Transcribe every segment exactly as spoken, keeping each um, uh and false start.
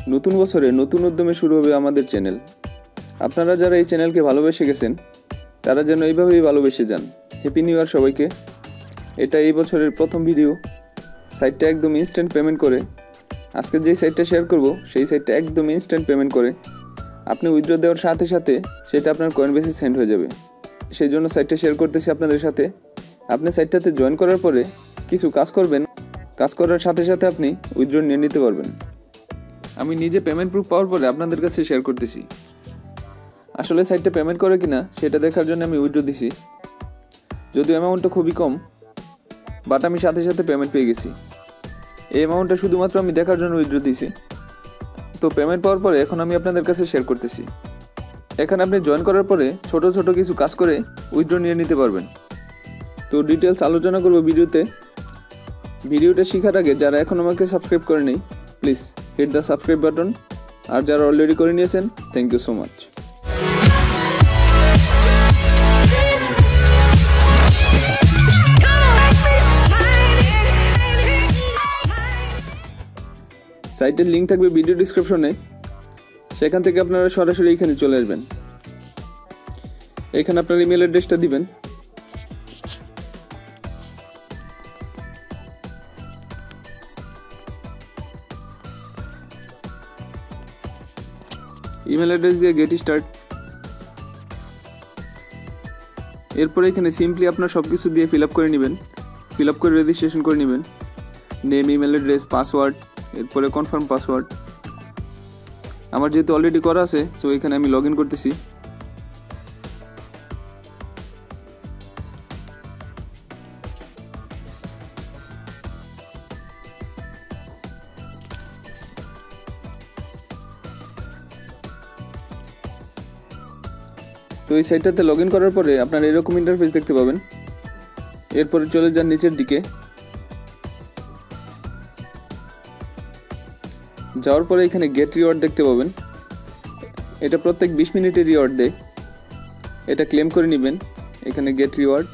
নতুন বছরে নতুন উদ্যমে শুরু হবে আমাদের চ্যানেল। আপনারা যারা এই চ্যানেলকে ভালোবেসে গেছেন তারা যেন এইভাবেই ভালোবেসে যান। হ্যাপি নিউ ইয়ার সবাইকে। এটা এই বছরের প্রথম ভিডিও। সাইটটা একদম ইনস্ট্যান্ট পেমেন্ট করে, আজকে যেই সাইটটা শেয়ার করব সেই সাইটটা একদম ইনস্ট্যান্ট পেমেন্ট করে আপনি উইথড্র দেওয়ার সাথে সাথে সেটা আপনার কয়েনবেসে সেন্ড হয়ে যাবে। সেই জন্য সাইটটা শেয়ার করতেছি আপনাদের সাথে। আপনি সাইটটাতে জয়েন করার পরে কিছু কাজ করবেন, কাজ করার সাথে সাথে আপনি উইথড্র নিয়ে নিতে পারবেন। আমি নিজে পেমেন্ট প্রুফ পাওয়ার পরে আপনাদের কাছে শেয়ার করতেছি। আসলে সাইটটা পেমেন্ট করে কিনা সেটা দেখার জন্য আমি উইথড্র দিছি, যদিও অ্যামাউন্টটা খুবই কম, বাট আমি সাথে সাথে পেমেন্ট পেয়ে গেছি। এই অ্যামাউন্টটা শুধুমাত্র আমি দেখার জন্য উইথড্র দিয়েছি। তো পেমেন্ট পাওয়ার পরে এখন আমি আপনাদের কাছে শেয়ার করতেছি। এখানে আপনি জয়েন করার পরে ছোট ছোট কিছু কাজ করে উইথড্র নিয়ে নিতে পারবেন। তো ডিটেলস আলোচনা করব ভিডিওতে। ভিডিওটা শেখার আগে যারা এখন আমাকে সাবস্ক্রাইব করেনি please hit the subscribe button, আর যারা অলরেডি করে নিয়েছেন থ্যাংক ইউ সো মাচ। সাইটের লিঙ্ক থাকবে ভিডিও ডিসক্রিপশনে, সেখান থেকে আপনারা সরাসরি এখানে চলে আসবেন। এখানে আপনার ইমেল অ্যাড্রেসটা দিবেন। ইমেল অ্যাড্রেস দিয়ে গেট স্টার্ট। এরপরে এখানে সিম্পলি আপনার সব কিছু দিয়ে ফিল আপ করে নেবেন, ফিল আপ করে রেজিস্ট্রেশন করে নেবেন। নেম, ইমেল অ্যাড্রেস, পাসওয়ার্ড, এরপরে কনফার্ম পাসওয়ার্ড। আমার যেহেতু অলরেডি করা আছে সো এখানে আমি লগ ইন করতেছি। তো এই সাইটটাতে লগ ইন করার পরে আপনার এরকম ইন্টারফেস দেখতে পাবেন। এরপরে চলে যান নিচের দিকে, যাওয়ার পরে এখানে গেট রিওয়ার্ড দেখতে পাবেন। এটা প্রত্যেক বিশ মিনিটের রিওয়ার্ড দেয়, এটা ক্লেম করে নেবেন। এখানে গেট রিওয়ার্ড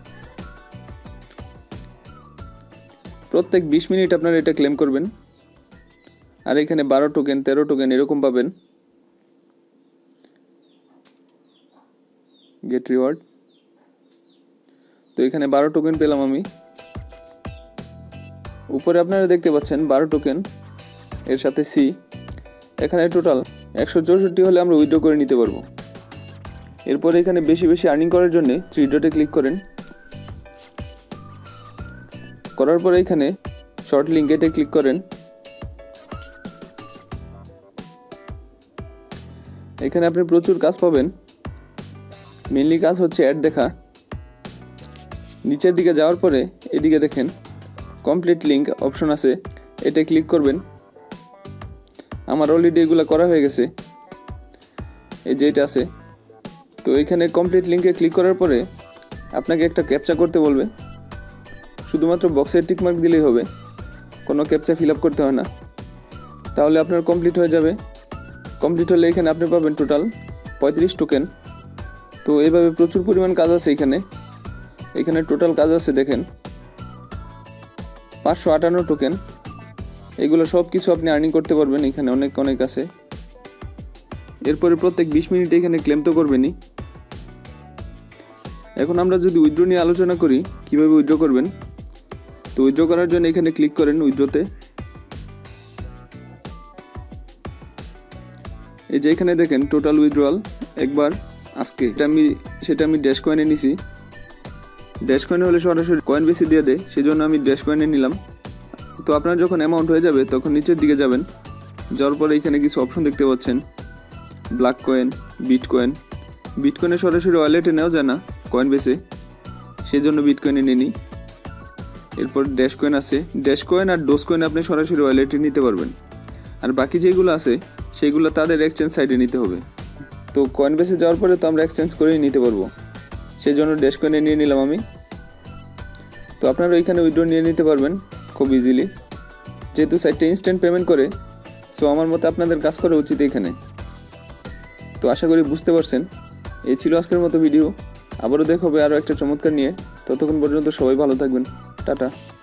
প্রত্যেক বিশ মিনিট আপনারা এটা ক্লেম করবেন। আর এখানে বারো টোকেন, তেরো টোকেন এরকম পাবেন। গেট রিওয়ার্ড, তো এখানে বারো টোকেন পেলাম আমি। উপরে আপনারা দেখতে পাচ্ছেন বারো টোকেন, এর সাথে সি। এখানে টোটাল একশো চৌষট্টি হলে আমরা উইথড্র করে নিতে পারবো। এরপরে এখানে বেশি বেশি আর্নিং করার জন্য থ্রি ডটে ক্লিক করেন। করার পরে এখানে শর্ট লিঙ্ক এটে ক্লিক করেন। এখানে আপনি প্রচুর কাজ পাবেন। মেনলি কাজ হচ্ছে অ্যাড দেখা। নিচের দিকে যাওয়ার পরে এদিকে দেখেন কমপ্লিট লিঙ্ক অপশন আছে, এটা ক্লিক করবেন। আমার অলরেডি এগুলো করা হয়ে গেছে, এই যে এটা আছে। তো এখানে কমপ্লিট লিঙ্কে ক্লিক করার পরে আপনাকে একটা ক্যাপচা করতে বলবে। শুধুমাত্র বক্সের টিকমার্ক দিলেই হবে, কোনো ক্যাপচা ফিল আপ করতে হয় না, তাহলে আপনার কমপ্লিট হয়ে যাবে। কমপ্লিট হলে এখানে আপনি পাবেন টোটাল পঁয়ত্রিশ টোকেন। তো এইভাবে প্রচুর পরিমাণ কাজ আছে এখানে। এখানে টোটাল কাজ আছে দেখেন পাঁচশো আটান্ন টোকেন। এগুলো সব কিছু আপনি আর্নিং করতে পারবেন, এখানে অনেক অনেক আছে। এরপরে প্রত্যেক বিশ মিনিটে এখানে ক্লেম তো করবেনই। এখন আমরা যদি উইথড্র নিয়ে আলোচনা করি কিভাবে উইথড্র করবেন, তো উইথড্র করার জন্য এখানে ক্লিক করেন উইথড্রতে। এই যে এখানে দেখেন টোটাল উইথড্রয়াল একবার আজকে, এটা আমি সেটা আমি ড্যাশ কয়েনে নিছি। ড্যাশ কয়েনে হলে সরাসরি কয়েনবেসে দিয়ে দেয়, সেই জন্য আমি ড্যাশ কয়েনে নিলাম। তো আপনার যখন অ্যামাউন্ট হয়ে যাবে তখন নিচের দিকে যাবেন। যাওয়ার পরে এখানে কিছু অপশন দেখতে পাচ্ছেন, ব্ল্যাক কয়েন, বিটকয়েন। বিটকয়েনে সরাসরি ওয়ালেটে নেওয়া যায় না কয়েনবেসে, সেই জন্য বিটকয়েনে নিয়ে নিই। এরপর ড্যাশ কয়েন আছে, ড্যাশ কয়েন আর ডোজ কয়েন আপনি সরাসরি ওয়ালেটে নিতে পারবেন। আর বাকি যেগুলো আছে সেগুলো তাদের এক্সচেঞ্জ সাইডে নিতে হবে। তো কয়েনবেসে যাওয়ার পরে তো আমরা এক্সচেঞ্জ করেই নিতে পারবো, সেই জন্য ড্যাশ কয়েনে নিয়ে নিলাম আমি। তো আপনারা ওইখানে উইথড্র নিয়ে নিতে পারবেন খুব ইজিলি, যেহেতু সাইটটা ইনস্ট্যান্ট পেমেন্ট করে। সো আমার মতে আপনাদের কাজ করা উচিত এখানে। তো আশা করি বুঝতে পারছেন। এই ছিল আজকের মতো ভিডিও। আবারও দেখা হবে আরও একটা চমৎকার নিয়ে। ততক্ষণ পর্যন্ত সবাই ভালো থাকবেন। টাটা।